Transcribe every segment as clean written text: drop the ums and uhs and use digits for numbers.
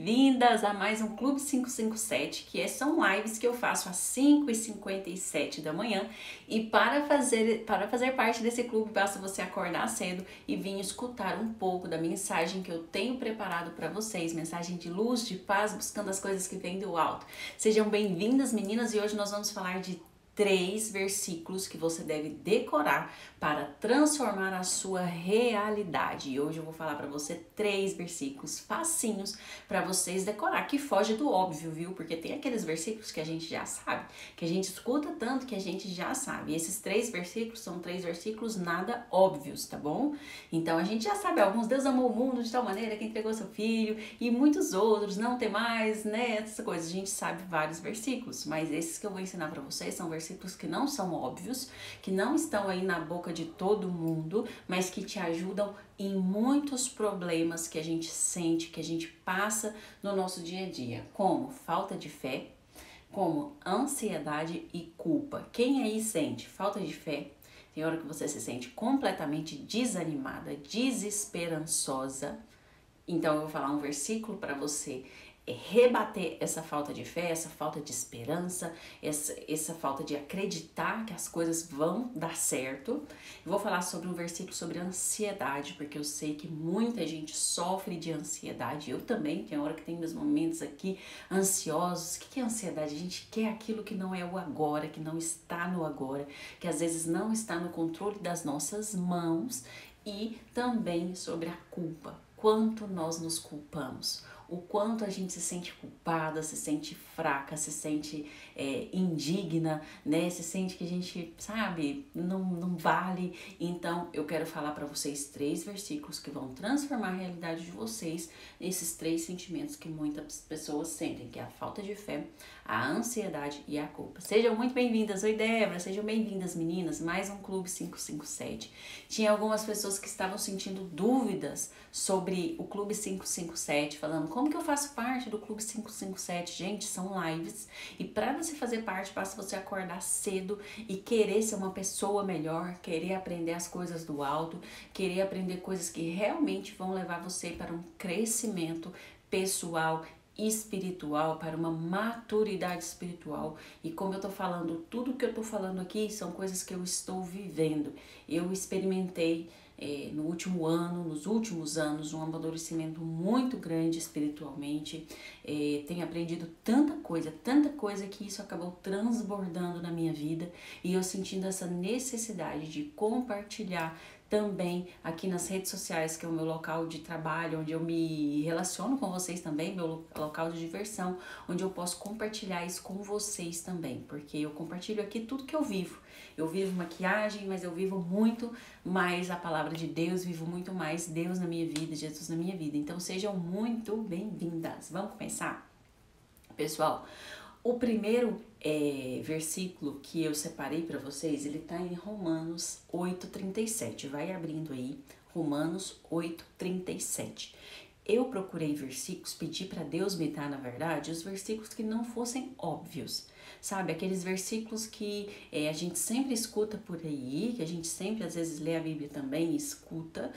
bem-vindas a mais um Clube 557, são lives que eu faço às 5h57 da manhã. E para fazer parte desse clube, basta você acordar cedo e vir escutar um pouco da mensagem que eu tenho preparado para vocês, mensagem de luz, de paz, buscando as coisas que vêm do alto. Sejam bem-vindas, meninas, e hoje nós vamos falar de 3 versículos que você deve decorar para transformar a sua realidade. E hoje eu vou falar para você 3 versículos facinhos para vocês decorar, que foge do óbvio, viu? Porque tem aqueles versículos que a gente já sabe, que a gente escuta tanto que a gente já sabe. E esses 3 versículos são 3 versículos nada óbvios, tá bom? Então a gente já sabe alguns. Deus amou o mundo de tal maneira que entregou seu filho, e muitos outros, não tem mais, né? Essas coisas. A gente sabe vários versículos, mas esses que eu vou ensinar para vocês são versículos que não são óbvios, que não estão aí na boca de todo mundo, mas que te ajudam em muitos problemas que a gente sente, que a gente passa no nosso dia a dia, como falta de fé, como ansiedade e culpa. Quem aí sente falta de fé? Tem hora que você se sente completamente desanimada, desesperançosa. Então eu vou falar um versículo para você rebater essa falta de fé, essa falta de esperança, essa falta de acreditar que as coisas vão dar certo. Eu vou falar sobre um versículo sobre ansiedade, porque eu sei que muita gente sofre de ansiedade. Eu também, tem hora que tem meus momentos aqui ansiosos. O que é ansiedade? A gente quer aquilo que não é o agora, que não está no agora, que às vezes não está no controle das nossas mãos. E também sobre a culpa. Quanto nós nos culpamos, o quanto a gente se sente culpada, se sente fraca, se sente indigna, né? Se sente que a gente, sabe, não vale. Então, eu quero falar para vocês 3 versículos que vão transformar a realidade de vocês nesses 3 sentimentos que muitas pessoas sentem, que é a falta de fé, a ansiedade e a culpa. Sejam muito bem-vindas. Oi, Débora. Sejam bem-vindas, meninas. Mais um Clube 557. Tinha algumas pessoas que estavam sentindo dúvidas sobre o Clube 557, falando como que eu faço parte do Clube 557. Gente, são lives, e para você fazer parte, basta você acordar cedo e querer ser uma pessoa melhor, querer aprender as coisas do alto, querer aprender coisas que realmente vão levar você para um crescimento pessoal, espiritual, para uma maturidade espiritual. E como eu tô falando, tudo que eu tô falando aqui são coisas que eu estou vivendo. Eu experimentei no último ano, nos últimos anos, um amadurecimento muito grande espiritualmente. Tenho aprendido tanta coisa que isso acabou transbordando na minha vida, e eu sentindo essa necessidade de compartilhar também aqui nas redes sociais, que é o meu local de trabalho, onde eu me relaciono com vocês também, meu local de diversão, onde eu posso compartilhar isso com vocês também, porque eu compartilho aqui tudo que eu vivo. Eu vivo maquiagem, mas eu vivo muito mais a palavra de Deus, vivo muito mais Deus na minha vida, Jesus na minha vida. Então sejam muito bem-vindas. Vamos começar? Pessoal, o primeiro versículo que eu separei para vocês, ele tá em Romanos 8:37. Vai abrindo aí, Romanos 8:37. Eu procurei versículos, pedi para Deus me dar, na verdade, os versículos que não fossem óbvios. Sabe, aqueles versículos que a gente sempre escuta por aí, que a gente sempre às vezes lê a Bíblia também e escuta,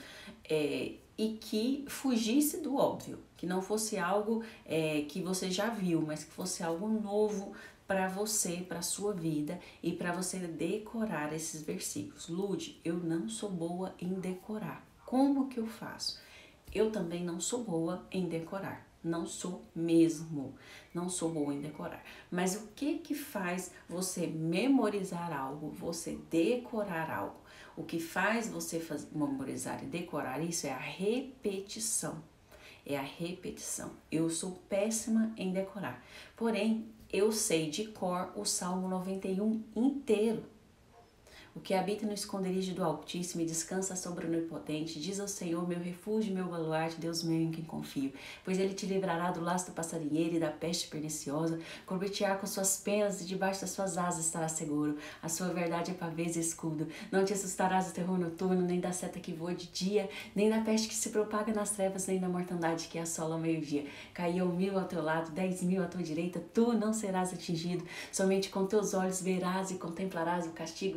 e que fugisse do óbvio, que não fosse algo que você já viu, mas que fosse algo novo para você, para sua vida, e para você decorar esses versículos. Lude, eu não sou boa em decorar. Como que eu faço? Eu também não sou boa em decorar. Não sou mesmo. Não sou boa em decorar. Mas o que faz você memorizar algo, você decorar algo? O que faz você memorizar e decorar isso é a repetição. É a repetição. Eu sou péssima em decorar. Porém, eu sei de cor o Salmo 91 inteiro. O que habita no esconderijo do Altíssimo e descansa sobre o Onipotente, diz ao Senhor, meu refúgio, meu baluarte, Deus meu em quem confio. Pois ele te livrará do laço do passarinheiro e da peste perniciosa, cobrir-te-á com suas penas e debaixo das suas asas estará seguro. A sua verdade é pavês e escudo. Não te assustarás do terror noturno, nem da seta que voa de dia, nem da peste que se propaga nas trevas, nem da mortandade que assola ao meio-dia. Caiu 1000 ao teu lado, 10.000 à tua direita, tu não serás atingido. Somente com teus olhos verás e contemplarás o castigo dos ímpios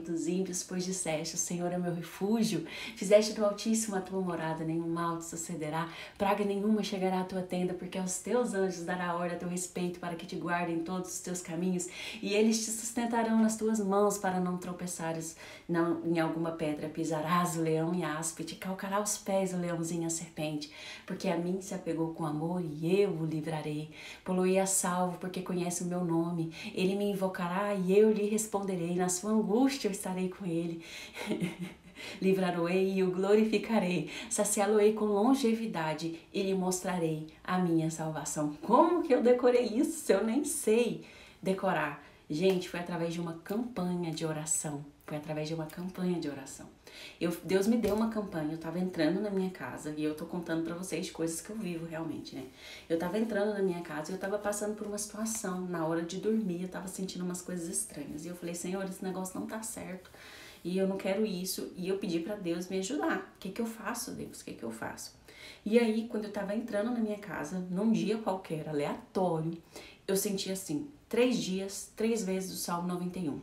ímpios, pois disseste, o Senhor é meu refúgio. Fizeste do Altíssimo a tua morada, nenhum mal te sucederá, praga nenhuma chegará à tua tenda, porque aos teus anjos dará ordem a teu respeito, para que te guardem todos os teus caminhos, e eles te sustentarão nas tuas mãos, para não tropeçares em alguma pedra. Pisarás o leão e a áspide, calcará os pés o leãozinho e a serpente, porque a mim se apegou com amor, e eu o livrarei. Poloei a salvo, porque conhece o meu nome. Ele me invocará e eu lhe responderei. Na sua angústia eu estarei com ele. Livrá-lo-ei e o glorificarei. Saciá-lo-ei com longevidade e lhe mostrarei a minha salvação. Como que eu decorei isso? Eu nem sei decorar. Gente, foi através de uma campanha de oração. Foi através de uma campanha de oração. Deus me deu uma campanha, eu tava entrando na minha casa, e eu tô contando pra vocês coisas que eu vivo realmente, né? Eu tava entrando na minha casa e eu tava passando por uma situação, na hora de dormir, eu tava sentindo umas coisas estranhas. E eu falei, Senhor, esse negócio não tá certo, e eu não quero isso. E eu pedi pra Deus me ajudar. O que que eu faço, Deus? O que que eu faço? E aí, quando eu tava entrando na minha casa, num dia qualquer, aleatório, eu senti assim, 3 dias, 3 vezes o Salmo 91.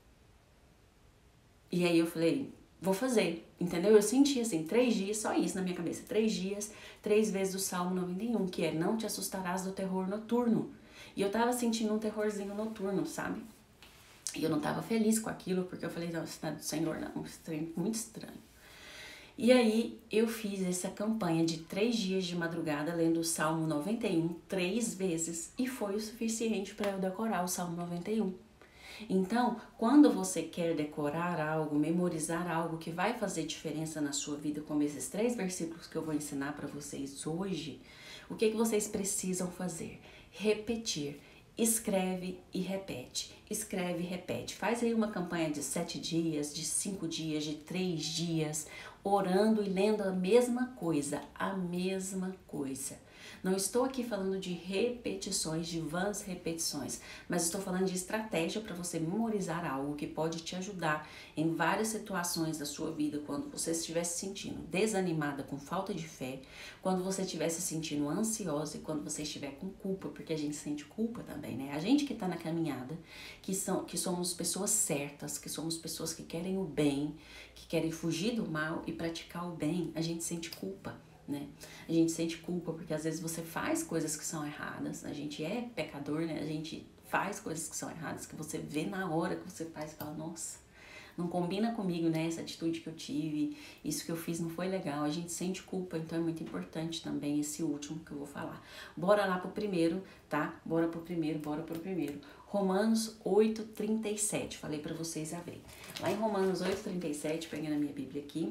E aí eu falei, vou fazer, entendeu? Eu senti assim, 3 dias, só isso na minha cabeça. 3 dias, 3 vezes o Salmo 91, que é, não te assustarás do terror noturno. E eu tava sentindo um terrorzinho noturno, sabe? E eu não tava feliz com aquilo, porque eu falei, não, isso não é do Senhor, não, estranho, muito estranho. E aí eu fiz essa campanha de 3 dias de madrugada, lendo o Salmo 91 3 vezes, e foi o suficiente para eu decorar o Salmo 91. Então, quando você quer decorar algo, memorizar algo que vai fazer diferença na sua vida, como esses 3 versículos que eu vou ensinar para vocês hoje, o que vocês precisam fazer? Repetir. Escreve e repete. Escreve e repete. Faz aí uma campanha de 7 dias, de 5 dias, de 3 dias, orando e lendo a mesma coisa, a mesma coisa. Não estou aqui falando de repetições, de vãs repetições, mas estou falando de estratégia para você memorizar algo que pode te ajudar em várias situações da sua vida, quando você estiver se sentindo desanimada, com falta de fé, quando você estiver se sentindo ansiosa e quando você estiver com culpa, porque a gente sente culpa também, né? A gente que está na caminhada, que somos pessoas certas, que somos pessoas que querem o bem, que querem fugir do mal e praticar o bem, a gente sente culpa. Né? A gente sente culpa porque às vezes você faz coisas que são erradas, a gente é pecador, né? A gente faz coisas que são erradas, que você vê na hora que você faz e fala, nossa, não combina comigo, né? Essa atitude que eu tive, isso que eu fiz não foi legal. A gente sente culpa, então é muito importante também esse último que eu vou falar. Bora lá pro primeiro, tá? Bora pro primeiro. Romanos 8:37, falei pra vocês abrir. Lá em Romanos 8:37, peguei na minha Bíblia aqui.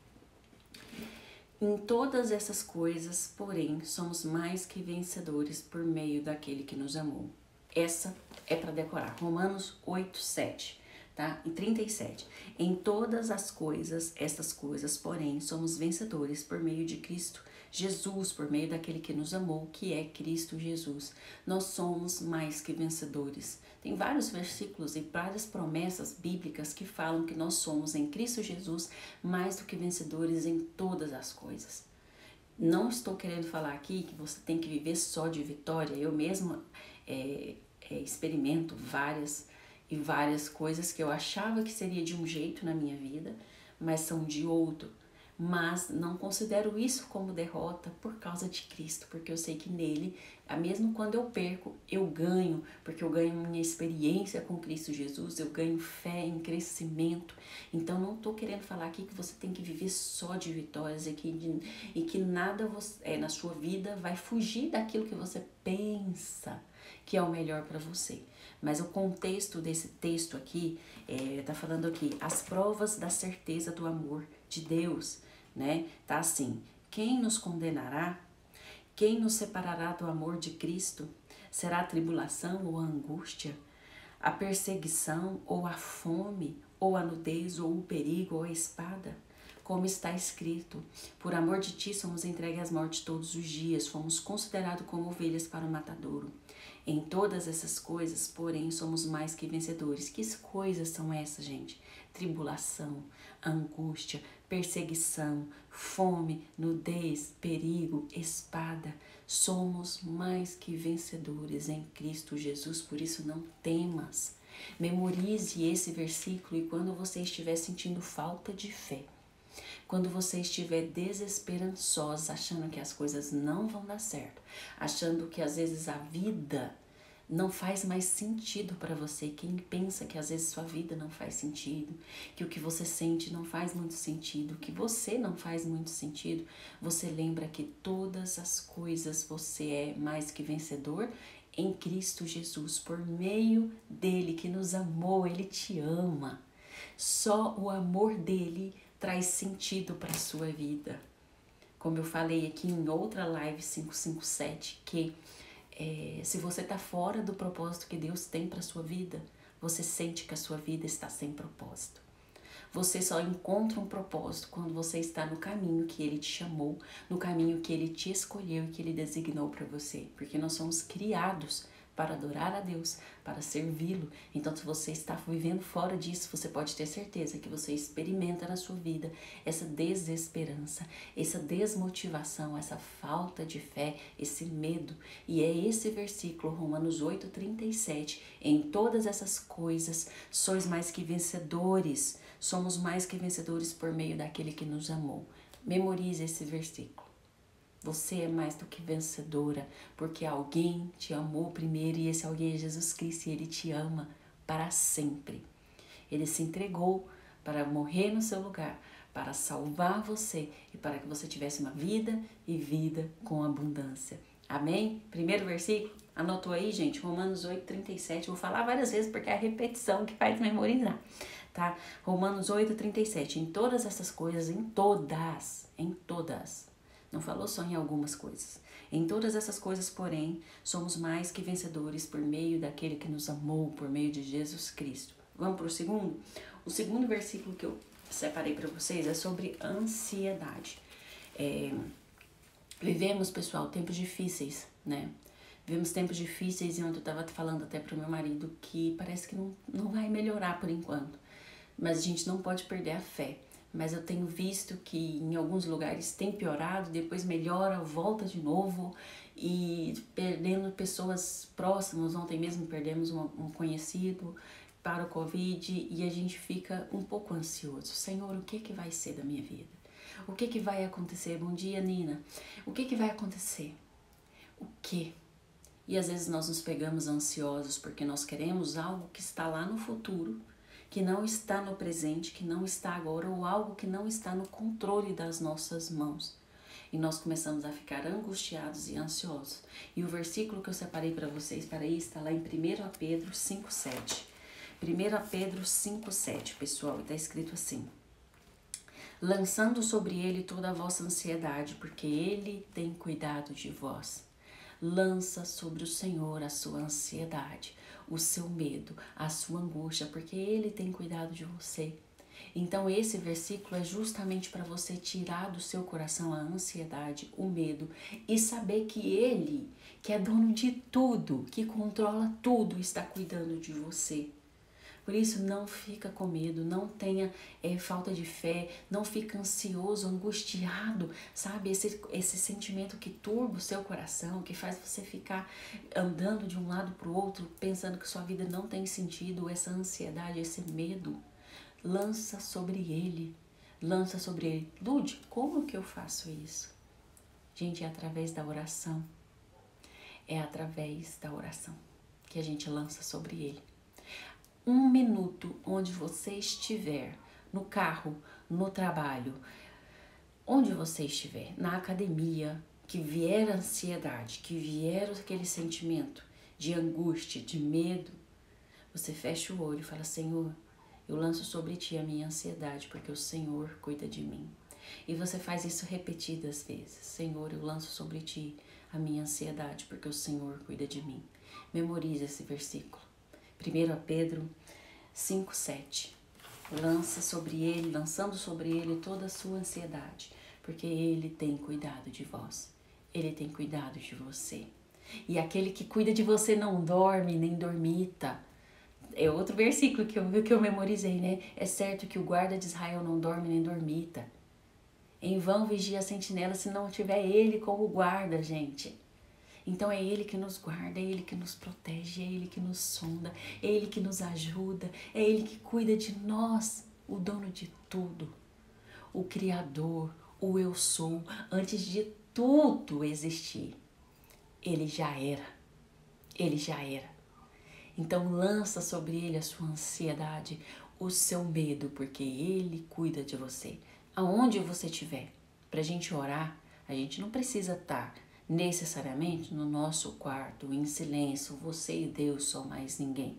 Em todas essas coisas, porém, somos mais que vencedores por meio daquele que nos amou. Essa é para decorar. Romanos 8:7, tá? E 37. Em todas as coisas, essas coisas, porém, somos vencedores por meio de Cristo Jesus, por meio daquele que nos amou, que é Cristo Jesus. Nós somos mais que vencedores. Tem vários versículos e várias promessas bíblicas que falam que nós somos em Cristo Jesus mais do que vencedores em todas as coisas. Não estou querendo falar aqui que você tem que viver só de vitória. Eu mesma experimento várias coisas que eu achava que seria de um jeito na minha vida, mas são de outro. Mas não considero isso como derrota por causa de Cristo, porque eu sei que nele, mesmo quando eu perco, eu ganho, porque eu ganho minha experiência com Cristo Jesus, eu ganho fé em crescimento. Então não estou querendo falar aqui que você tem que viver só de vitórias e que nada na sua vida vai fugir daquilo que você pensa que é o melhor para você. Mas o contexto desse texto aqui, tá falando aqui, as provas da certeza do amor de Deus, né? Tá assim, quem nos condenará? Quem nos separará do amor de Cristo? Será a tribulação ou a angústia? A perseguição ou a fome? Ou a nudez ou o perigo ou a espada? Como está escrito, por amor de ti somos entregues à morte todos os dias, fomos considerados como ovelhas para o matadouro. Em todas essas coisas, porém, somos mais que vencedores. Que coisas são essas, gente? Tribulação, angústia, perseguição, fome, nudez, perigo, espada. Somos mais que vencedores em Cristo Jesus, por isso não temas. Memorize esse versículo e quando você estiver sentindo falta de fé, quando você estiver desesperançosa, achando que as coisas não vão dar certo, achando que às vezes a vida não faz mais sentido para você, quem pensa que às vezes sua vida não faz sentido, que o que você sente não faz muito sentido, que você não faz muito sentido, você lembra que todas as coisas você é mais que vencedor em Cristo Jesus, por meio dele que nos amou, ele te ama. Só o amor dele traz sentido para a sua vida. Como eu falei aqui em outra live 557, que se você está fora do propósito que Deus tem para sua vida, você sente que a sua vida está sem propósito. Você só encontra um propósito quando você está no caminho que Ele te chamou, no caminho que Ele te escolheu e que Ele designou para você. Porque nós somos criados para adorar a Deus, para servi-lo. Então, se você está vivendo fora disso, você pode ter certeza que você experimenta na sua vida essa desesperança, essa desmotivação, essa falta de fé, esse medo. E é esse versículo, Romanos 8:37, em todas essas coisas sois mais que vencedores, somos mais que vencedores por meio daquele que nos amou. Memorize esse versículo. Você é mais do que vencedora, porque alguém te amou primeiro e esse alguém é Jesus Cristo e Ele te ama para sempre. Ele se entregou para morrer no seu lugar, para salvar você e para que você tivesse uma vida e vida com abundância. Amém? Primeiro versículo, anotou aí, gente? Romanos 8:37. Vou falar várias vezes porque é a repetição que faz memorizar, tá? Romanos 8:37. Em todas essas coisas, em todas. Não falou só em algumas coisas. Em todas essas coisas, porém, somos mais que vencedores por meio daquele que nos amou, por meio de Jesus Cristo. Vamos para o segundo? O segundo versículo que eu separei para vocês é sobre ansiedade. Vivemos, pessoal, tempos difíceis, né? Vivemos tempos difíceis e ontem eu estava falando até para o meu marido que parece que não vai melhorar por enquanto. Mas a gente não pode perder a fé. Mas eu tenho visto que em alguns lugares tem piorado, depois melhora, volta de novo e perdendo pessoas próximas. Ontem mesmo perdemos um conhecido para o Covid e a gente fica um pouco ansioso. Senhor, o que vai ser da minha vida? O que vai acontecer? Bom dia, Nina. O que vai acontecer? O quê? E às vezes nós nos pegamos ansiosos porque nós queremos algo que está lá no futuro, que não está no presente, que não está agora, ou algo que não está no controle das nossas mãos. E nós começamos a ficar angustiados e ansiosos. E o versículo que eu separei para vocês para isso está lá em 1 Pedro 5:7. 1 Pedro 5:7, pessoal, está escrito assim: lançando sobre ele toda a vossa ansiedade, porque ele tem cuidado de vós. Lança sobre o Senhor a sua ansiedade, o seu medo, a sua angústia, porque Ele tem cuidado de você. Então esse versículo é justamente para você tirar do seu coração a ansiedade, o medo e saber que Ele, que é dono de tudo, que controla tudo, está cuidando de você. Por isso, não fica com medo, não tenha falta de fé, não fica ansioso, angustiado, sabe? Esse sentimento que turba o seu coração, que faz você ficar andando de um lado para o outro, pensando que sua vida não tem sentido, essa ansiedade, esse medo, lança sobre ele. Lude, como que eu faço isso? Gente, é através da oração. É através da oração que a gente lança sobre ele. 1 minuto onde você estiver, no carro, no trabalho, onde você estiver, na academia, que vier a ansiedade, que vier aquele sentimento de angústia, de medo, você fecha o olho e fala: Senhor, eu lanço sobre ti a minha ansiedade, porque o Senhor cuida de mim. E você faz isso repetidas vezes: Senhor, eu lanço sobre ti a minha ansiedade, porque o Senhor cuida de mim. Memorize esse versículo. 1 Pedro 5:7. Lançando sobre ele toda a sua ansiedade, porque ele tem cuidado de vós. Ele tem cuidado de você. E aquele que cuida de você não dorme nem dormita. É outro versículo que eu memorizei, né? É certo que o guarda de Israel não dorme nem dormita. Em vão vigia a sentinela se não tiver ele como guarda, gente. Então é Ele que nos guarda, é Ele que nos protege, é Ele que nos sonda, é Ele que nos ajuda, é Ele que cuida de nós, o dono de tudo, o Criador, o eu sou, antes de tudo existir. Ele já era, Ele já era. Então lança sobre Ele a sua ansiedade, o seu medo, porque Ele cuida de você. Aonde você estiver, para a gente orar, a gente não precisa estar necessariamente no nosso quarto, em silêncio, você e Deus, só mais ninguém.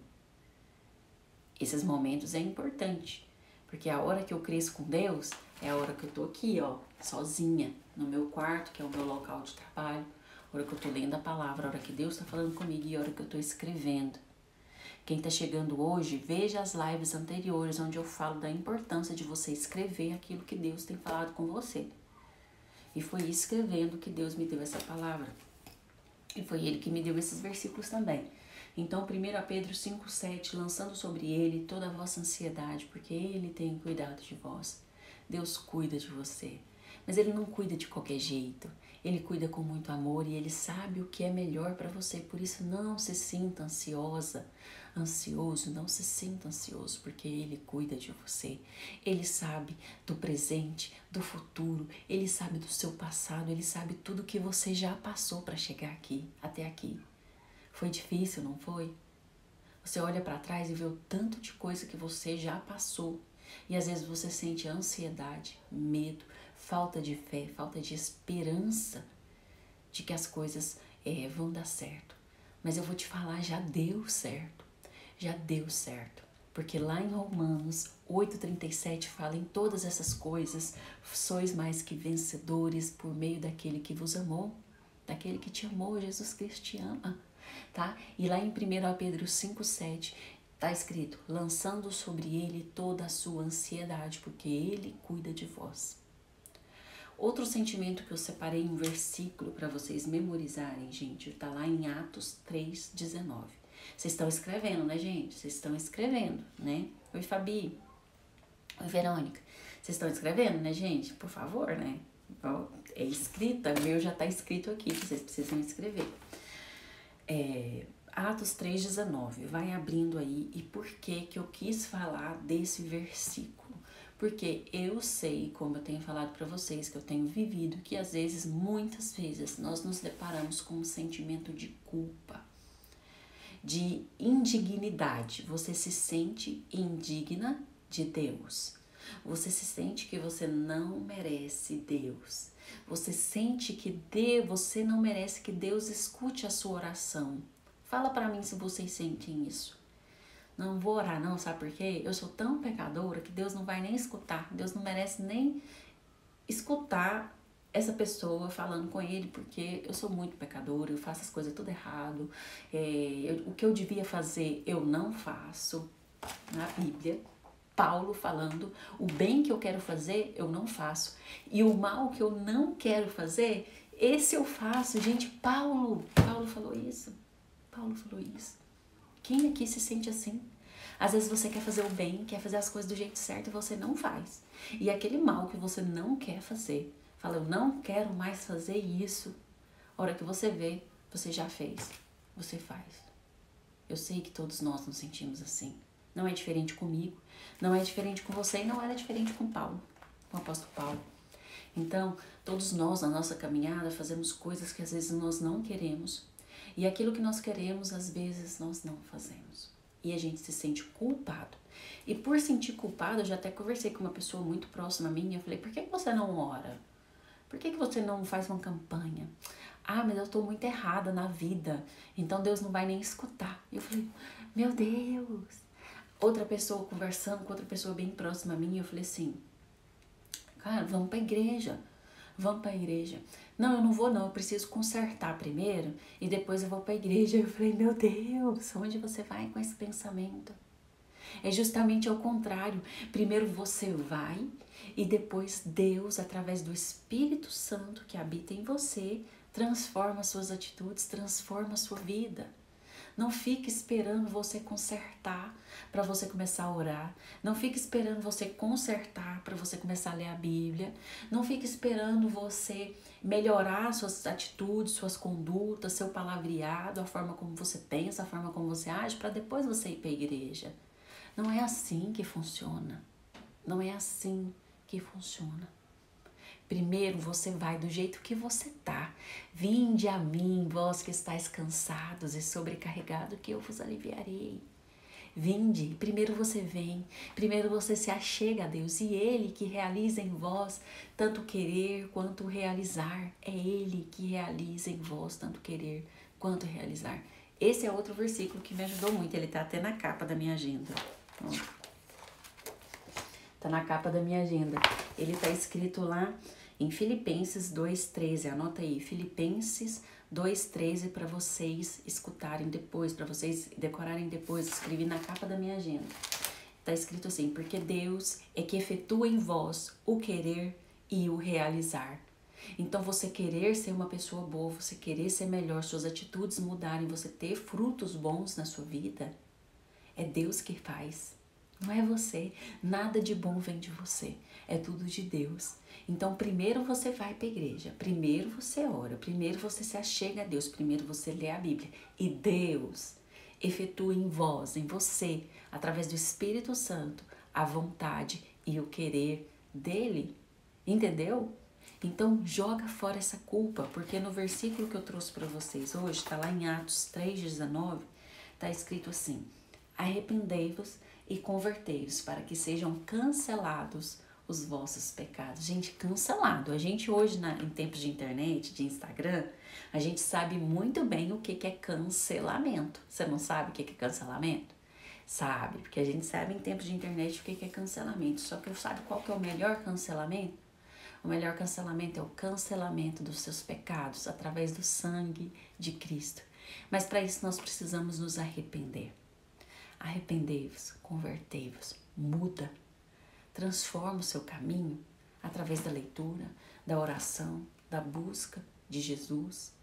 Esses momentos é importante, porque a hora que eu cresço com Deus é a hora que eu tô aqui, ó, sozinha, no meu quarto, que é o meu local de trabalho, a hora que eu tô lendo a palavra, a hora que Deus tá falando comigo e a hora que eu tô escrevendo. Quem tá chegando hoje, veja as lives anteriores, onde eu falo da importância de você escrever aquilo que Deus tem falado com você. E foi escrevendo que Deus me deu essa palavra. E foi Ele que me deu esses versículos também. Então, 1 Pedro 5,7, lançando sobre Ele toda a vossa ansiedade, porque Ele tem cuidado de vós. Deus cuida de você. Mas Ele não cuida de qualquer jeito. Ele cuida com muito amor e Ele sabe o que é melhor para você. Por isso, não se sinta ansioso, não se sinta ansioso, porque Ele cuida de você. Ele sabe do presente, do futuro, Ele sabe do seu passado, Ele sabe tudo que você já passou para chegar aqui, até aqui. Foi difícil, não foi? Você olha para trás e vê o tanto de coisa que você já passou. E às vezes você sente ansiedade, medo, falta de fé, falta de esperança de que as coisas vão dar certo. Mas eu vou te falar, já deu certo. Já deu certo. Porque lá em Romanos 8,37 fala: em todas essas coisas sois mais que vencedores por meio daquele que vos amou. Daquele que te amou, Jesus Cristo te ama. Tá? E lá em 1 Pedro 5,7 está escrito: lançando sobre Ele toda a sua ansiedade, porque Ele cuida de vós. Outro sentimento que eu separei em um versículo para vocês memorizarem, gente, está lá em Atos 3,19. Vocês estão escrevendo, né, gente? Vocês estão escrevendo, né? Oi, Fabi. Oi, Verônica. Vocês estão escrevendo, né, gente? Por favor, né? É escrita, meu já está escrito aqui, vocês precisam escrever. Atos 3,19, vai abrindo aí. E por que eu quis falar desse versículo? Porque eu sei, como eu tenho falado para vocês, que eu tenho vivido, que às vezes, muitas vezes, nós nos deparamos com um sentimento de culpa, de indignidade. Você se sente indigna de Deus. Você se sente que você não merece Deus. Você sente que você não merece que Deus escute a sua oração. Fala para mim se vocês sentem isso. Não vou orar não, sabe por quê? Eu sou tão pecadora que Deus não vai nem escutar. Deus não merece nem escutar essa pessoa falando com Ele, porque eu sou muito pecadora, eu faço as coisas tudo errado. O que eu devia fazer, eu não faço. Na Bíblia, Paulo falando, o bem que eu quero fazer, eu não faço. E o mal que eu não quero fazer, esse eu faço. Gente, Paulo falou isso. Paulo falou isso. Quem aqui se sente assim? Às vezes você quer fazer o bem, quer fazer as coisas do jeito certo e você não faz. E aquele mal que você não quer fazer, fala, eu não quero mais fazer isso. A hora que você vê, você já fez. Você faz. Eu sei que todos nós nos sentimos assim. Não é diferente comigo, não é diferente com você e não era diferente com Paulo, com o apóstolo Paulo. Então, todos nós, na nossa caminhada, fazemos coisas que às vezes nós não queremos. E aquilo que nós queremos, às vezes, nós não fazemos. E a gente se sente culpado. E por sentir culpado, eu já até conversei com uma pessoa muito próxima a mim. Eu falei, por que você não ora? Por que você não faz uma campanha? Ah, mas eu estou muito errada na vida. Então Deus não vai nem escutar. E eu falei, meu Deus. Outra pessoa conversando com outra pessoa bem próxima a mim. Eu falei assim, cara, vamos para a igreja. Vamos para a igreja. Não, eu não vou não, eu preciso consertar primeiro e depois eu vou para a igreja. Eu falei, meu Deus, onde você vai com esse pensamento? É justamente ao contrário. Primeiro você vai e depois Deus, através do Espírito Santo que habita em você, transforma suas atitudes, transforma a sua vida. Não fique esperando você consertar para você começar a orar. Não fique esperando você consertar para você começar a ler a Bíblia. Não fique esperando você melhorar suas atitudes, suas condutas, seu palavreado, a forma como você pensa, a forma como você age, para depois você ir para a igreja. Não é assim que funciona. Não é assim que funciona. Primeiro você vai do jeito que você tá. Vinde a mim, vós que estáis cansados e sobrecarregados, que eu vos aliviarei. Vinde, primeiro você vem, primeiro você se achega a Deus, e Ele que realiza em vós tanto querer quanto realizar. É Ele que realiza em vós tanto querer quanto realizar. Esse é outro versículo que me ajudou muito, ele tá até na capa da minha agenda. Tá na capa da minha agenda. Ele tá escrito lá em Filipenses 2:13, anota aí, Filipenses 2:13 para vocês escutarem depois, para vocês decorarem depois, escrevi na capa da minha agenda. Tá escrito assim, porque Deus é que efetua em vós o querer e o realizar. Então você querer ser uma pessoa boa, você querer ser melhor, suas atitudes mudarem, você ter frutos bons na sua vida, é Deus que faz. Não é você, nada de bom vem de você, é tudo de Deus. Então primeiro você vai para a igreja, primeiro você ora, primeiro você se achega a Deus, primeiro você lê a Bíblia. E Deus efetua em vós, em você, através do Espírito Santo, a vontade e o querer dele. Entendeu? Então joga fora essa culpa, porque no versículo que eu trouxe para vocês hoje, está lá em Atos 3:19, está escrito assim: arrependei-vos e convertei-vos para que sejam cancelados os vossos pecados. Gente, cancelado. A gente hoje, em tempos de internet, de Instagram, a gente sabe muito bem o que é cancelamento. Você não sabe o que é cancelamento? Sabe, porque a gente sabe em tempos de internet o que é cancelamento. Só que sabe qual que é o melhor cancelamento? O melhor cancelamento é o cancelamento dos seus pecados através do sangue de Cristo. Mas para isso nós precisamos nos arrepender. Arrependei-vos, convertei-vos, muda, transforma o seu caminho através da leitura, da oração, da busca de Jesus,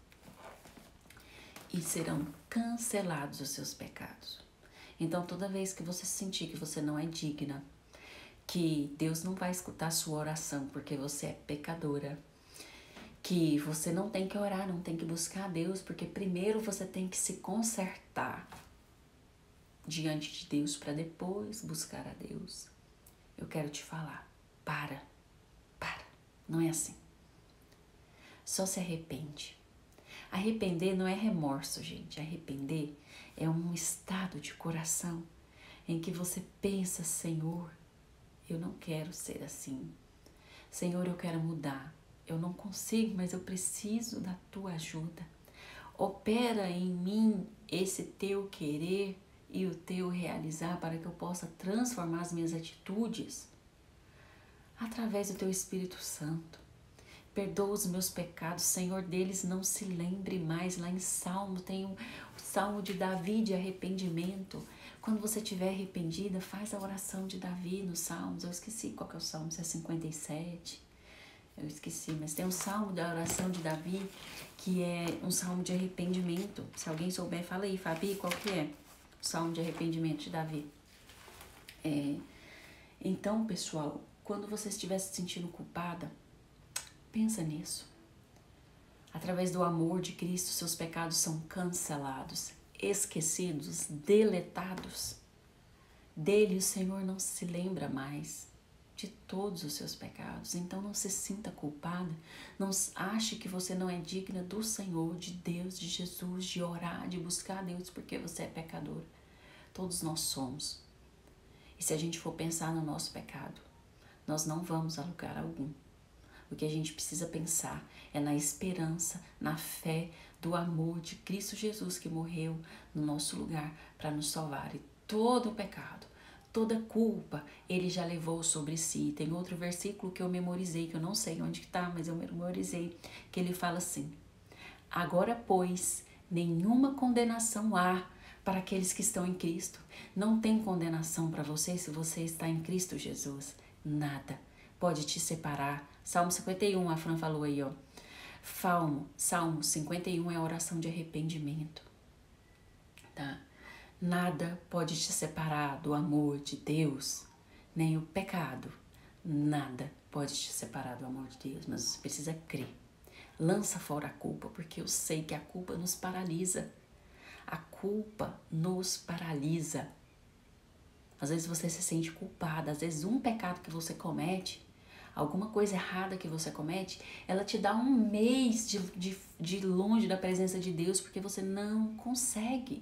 e serão cancelados os seus pecados. Então toda vez que você sentir que você não é digna, que Deus não vai escutar a sua oração porque você é pecadora, que você não tem que orar, não tem que buscar a Deus, porque primeiro você tem que se consertar diante de Deus para depois buscar a Deus. Eu quero te falar, para, não é assim. Só se arrepende. Arrepender não é remorso, gente. Arrepender é um estado de coração em que você pensa, Senhor, eu não quero ser assim. Senhor, eu quero mudar. Eu não consigo, mas eu preciso da tua ajuda. Opera em mim esse teu querer e o teu realizar para que eu possa transformar as minhas atitudes através do teu Espírito Santo. Perdoa os meus pecados, Senhor, deles não se lembre mais. Lá em Salmo tem o Salmo de Davi de arrependimento. Quando você estiver arrependida, faz a oração de Davi nos Salmos. Eu esqueci qual que é o Salmo, se é 57. Eu esqueci, mas tem um Salmo da oração de Davi que é um Salmo de arrependimento. Se alguém souber, fala aí, Fabi, qual que é? O Salmo de arrependimento de Davi. Então, pessoal, quando você estiver se sentindo culpada, pensa nisso. Através do amor de Cristo, seus pecados são cancelados, esquecidos, deletados. Dele o Senhor não se lembra mais de todos os seus pecados. Então não se sinta culpada, não ache que você não é digna do Senhor, de Deus, de Jesus, de orar, de buscar a Deus porque você é pecador. Todos nós somos. E se a gente for pensar no nosso pecado, nós não vamos a lugar algum. O que a gente precisa pensar é na esperança, na fé, do amor de Cristo Jesus que morreu no nosso lugar para nos salvar. E todo o pecado, toda culpa, Ele já levou sobre si. Tem outro versículo que eu memorizei, que eu não sei onde está, mas eu memorizei, que ele fala assim: agora, pois, nenhuma condenação há para aqueles que estão em Cristo. Não tem condenação para você se você está em Cristo Jesus. Nada pode te separar. Salmo 51, a Fran falou aí, ó. Salmo 51 é a oração de arrependimento. tá? Nada pode te separar do amor de Deus, nem o pecado. Nada pode te separar do amor de Deus, mas você precisa crer. Lança fora a culpa, porque eu sei que a culpa nos paralisa. A culpa nos paralisa. Às vezes você se sente culpada, às vezes um pecado que você comete, alguma coisa errada que você comete, ela te dá um mês de longe da presença de Deus, porque você não consegue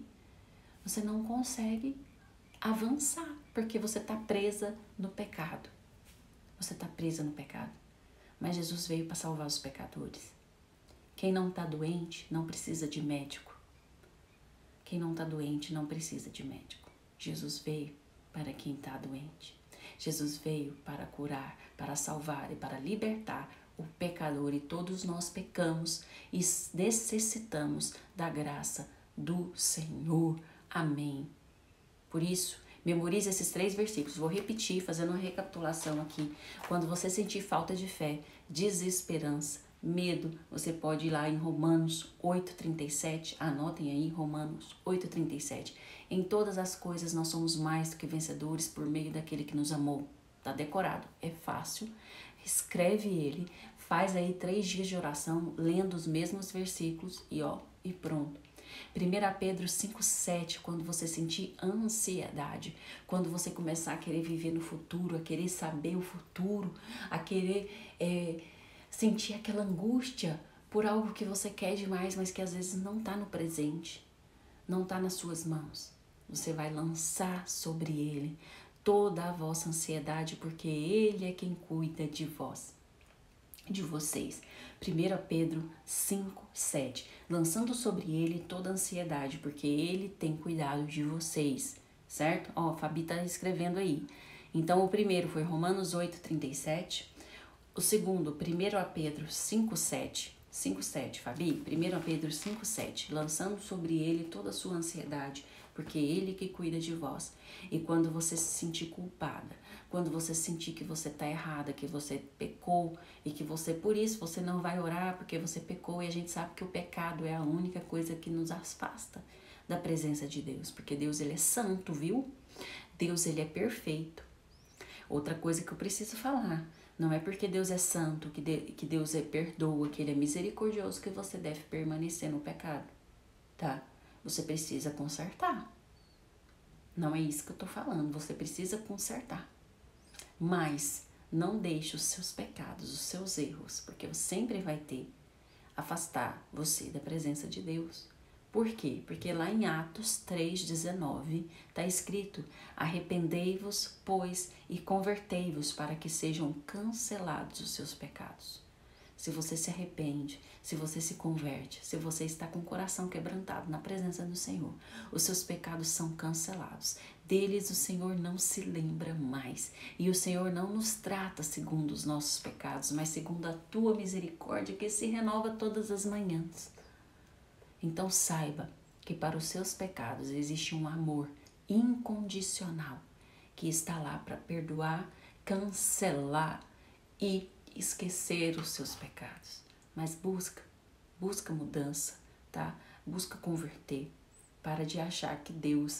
avançar, porque você está presa no pecado. Você está presa no pecado. Mas Jesus veio para salvar os pecadores. Quem não está doente não precisa de médico. Quem não está doente não precisa de médico. Jesus veio para quem está doente. Jesus veio para curar, para salvar e para libertar o pecador. E todos nós pecamos e necessitamos da graça do Senhor. Amém. Por isso, memorize esses 3 versículos. Vou repetir, fazendo uma recapitulação aqui. Quando você sentir falta de fé, desesperança, medo, você pode ir lá em Romanos 8,37. Anotem aí, Romanos 8,37. Em todas as coisas nós somos mais do que vencedores por meio daquele que nos amou. Tá decorado, é fácil. Escreve ele, faz aí 3 dias de oração, lendo os mesmos versículos e pronto. 1 Pedro 5,7, quando você sentir ansiedade, quando você começar a querer viver no futuro, a querer saber o futuro, a querer sentir aquela angústia por algo que você quer demais, mas que às vezes não está no presente, não está nas suas mãos. Você vai lançar sobre ele toda a vossa ansiedade, porque ele é quem cuida de vós, de vocês. 1 Pedro 5,7, lançando sobre ele toda a ansiedade, porque ele tem cuidado de vocês, certo? Ó, a Fabi tá escrevendo aí. Então, o primeiro foi Romanos 8,37, o segundo, 1 Pedro 5,7, 5,7, Fabi, 1 Pedro 5,7, lançando sobre ele toda a sua ansiedade, porque ele que cuida de vós. E quando você se sentir culpada, quando você sentir que você está errada, que você pecou e que você, por isso, você não vai orar porque você pecou, e a gente sabe que o pecado é a única coisa que nos afasta da presença de Deus, porque Deus, ele é santo, viu? Deus, ele é perfeito. Outra coisa que eu preciso falar, não é porque Deus é santo, que Deus perdoa, que ele é misericordioso, que você deve permanecer no pecado, tá? Você precisa consertar. Não é isso que eu tô falando, você precisa consertar. Mas não deixe os seus pecados, os seus erros, porque sempre vai ter, afastar você da presença de Deus. Por quê? Porque lá em Atos 3,19 está escrito: arrependei-vos, pois, e convertei-vos para que sejam cancelados os seus pecados. Se você se arrepende, se você se converte, se você está com o coração quebrantado na presença do Senhor, os seus pecados são cancelados. Deles o Senhor não se lembra mais. E o Senhor não nos trata segundo os nossos pecados, mas segundo a tua misericórdia, que se renova todas as manhãs. Então saiba que para os seus pecados existe um amor incondicional que está lá para perdoar, cancelar e esquecer os seus pecados. Mas busca mudança, tá? Busca converter. Para de achar que Deus,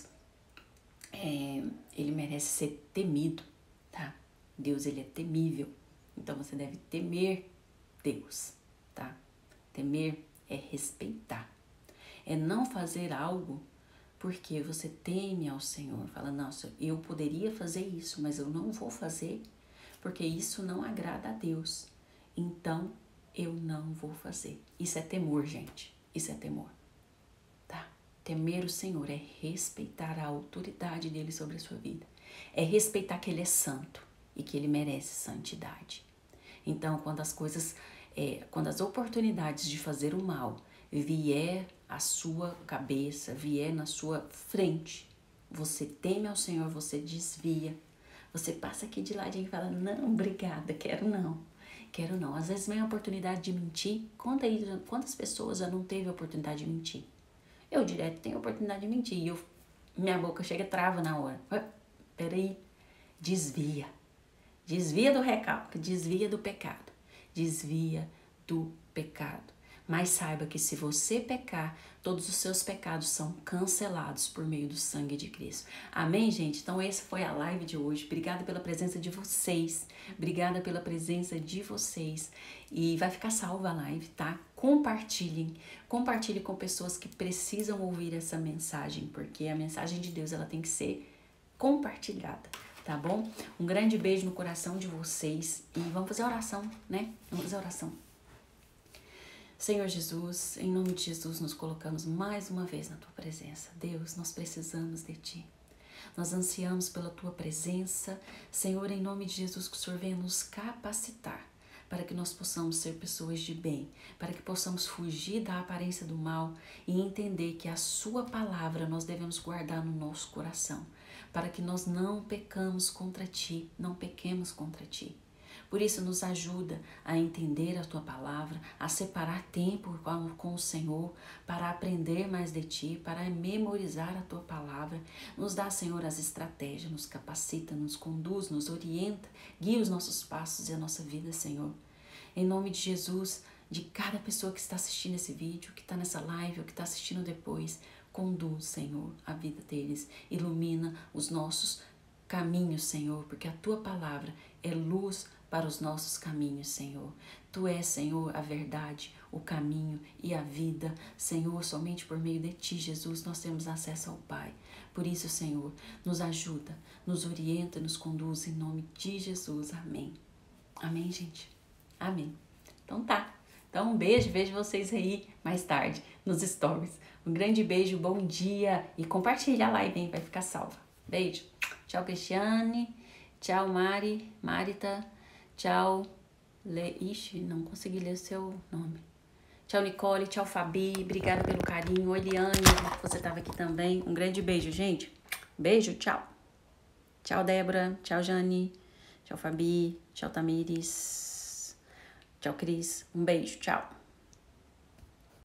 ele merece ser temido, tá? Deus, ele é temível. Então você deve temer Deus, tá? Temer é respeitar. É não fazer algo porque você teme ao Senhor. Fala, nossa, eu poderia fazer isso, mas eu não vou fazer porque isso não agrada a Deus. Então, eu não vou fazer. Isso é temor, gente. Isso é temor. Tá? Temer o Senhor é respeitar a autoridade dele sobre a sua vida. É respeitar que ele é santo e que ele merece santidade. Então, quando as oportunidades de fazer o mal vier à sua cabeça, vier na sua frente, você teme ao Senhor, você desvia. Você passa aqui de ladinho e fala, não, obrigada, quero não. Às vezes vem a oportunidade de mentir. Conta aí, quantas pessoas já não teve a oportunidade de mentir? Eu direto tenho a oportunidade de mentir e minha boca chega e trava na hora. Peraí, desvia. Desvia do recalque, desvia do pecado. Desvia do pecado. Mas saiba que se você pecar, todos os seus pecados são cancelados por meio do sangue de Cristo. Amém, gente? Então, essa foi a live de hoje. Obrigada pela presença de vocês. Obrigada pela presença de vocês. E vai ficar salva a live, tá? Compartilhem. Compartilhe com pessoas que precisam ouvir essa mensagem, porque a mensagem de Deus, ela tem que ser compartilhada, tá bom? Um grande beijo no coração de vocês e vamos fazer oração, né? Vamos fazer oração. Senhor Jesus, em nome de Jesus, nos colocamos mais uma vez na Tua presença. Deus, nós precisamos de Ti. Nós ansiamos pela Tua presença. Senhor, em nome de Jesus, que o Senhor venha nos capacitar para que nós possamos ser pessoas de bem, para que possamos fugir da aparência do mal e entender que a Sua palavra nós devemos guardar no nosso coração, para que nós não pecamos contra Ti, não pequemos contra Ti. Por isso, nos ajuda a entender a Tua palavra, a separar tempo com o Senhor, para aprender mais de Ti, para memorizar a Tua palavra. Nos dá, Senhor, as estratégias, nos capacita, nos conduz, nos orienta, guia os nossos passos e a nossa vida, Senhor. Em nome de Jesus, de cada pessoa que está assistindo esse vídeo, que está nessa live ou que está assistindo depois, conduz, Senhor, a vida deles, ilumina os nossos caminhos, Senhor, porque a Tua palavra é luz para os nossos caminhos, Senhor. Tu és, Senhor, a verdade, o caminho e a vida. Senhor, somente por meio de Ti, Jesus, nós temos acesso ao Pai. Por isso, Senhor, nos ajuda, nos orienta, nos conduz em nome de Jesus. Amém. Amém, gente? Amém. Então tá. Então um beijo, vejo vocês aí mais tarde nos stories. Um grande beijo, bom dia e compartilha a live, hein? Vai ficar salva. Beijo. Tchau, Cristiane. Tchau, Marita. Tchau, Ixi, não consegui ler o seu nome. Tchau, Nicole. Tchau, Fabi. Obrigada pelo carinho. Oi, Liane, você estava aqui também. Um grande beijo, gente. Beijo, tchau. Tchau, Débora. Tchau, Jane. Tchau, Fabi. Tchau, Tamires. Tchau, Cris. Um beijo, tchau.